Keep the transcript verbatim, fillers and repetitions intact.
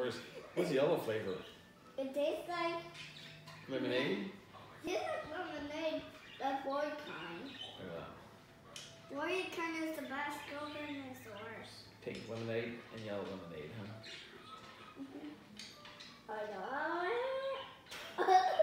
Where's what's the yellow flavor? It tastes like Lemonade? it tastes like lemonade, the boy kind. Yeah. Boy kind is the best, golden is the worst. Pink lemonade and yellow lemonade, huh? Mm-hmm. I know it.